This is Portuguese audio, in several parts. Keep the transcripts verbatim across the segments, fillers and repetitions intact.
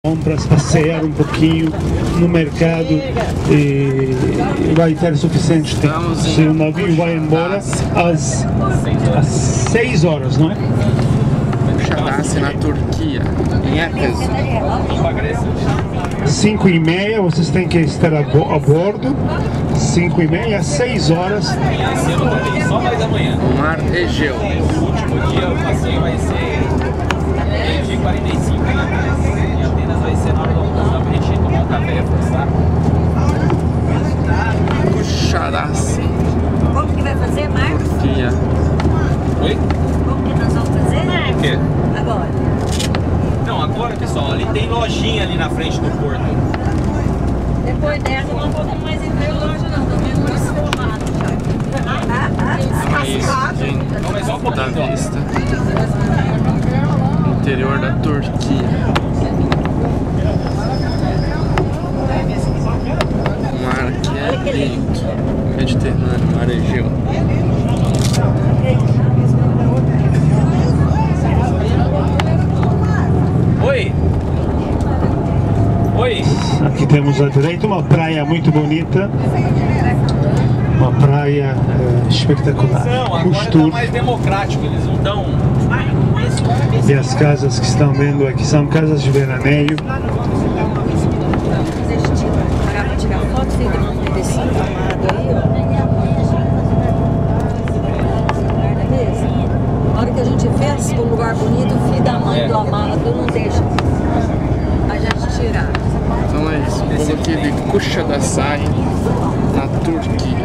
Compras, passear um pouquinho no mercado e vai ter suficiente tempo. Se o navio vai embora às, às seis horas, não é? Kuşadası na Turquia, em Éfeso. cinco e meia, vocês têm que estar a, bo a bordo. cinco e meia, às seis horas. Só mais amanhã. Mar Egeu. O último dia o passeio vai ser meio-dia e quarenta e cinco, né? E Atenas vai ser na hora do almoço, pra gente tomar um café e reforçar. Kuşadası, Como que vai fazer, Marcos? Turquia. Oi? Como que nós vamos fazer, Marcos? O quê? Agora. Não, agora, pessoal, ali tem lojinha ali na frente do porto. Depois dessa, eu não vou mais entrar em loja, não. Tô vendo muito formado já. É isso, gente. Não, mas só um Da pouquinho, ó. vista. Interior da Turquia. O mar aqui é lindo. Mediterrâneo, mar Egeu. Oi! Oi! Aqui temos à direita uma praia muito bonita. Uma praia é, espetacular. Não, agora tá Custur. mais democrático, eles não dão. E as casas que estão vendo aqui são casas de veraneio. Parar pra tirar foto, filho, não desse amado aí, ó. Na hora que a gente fez um lugar bonito, o filho da mãe do amado não deixa a gente tirar. Então é isso, vamos aqui de Kuşadası, na Turquia.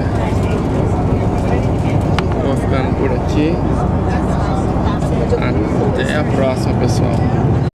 Vou ficando por aqui. Até a próxima, pessoal.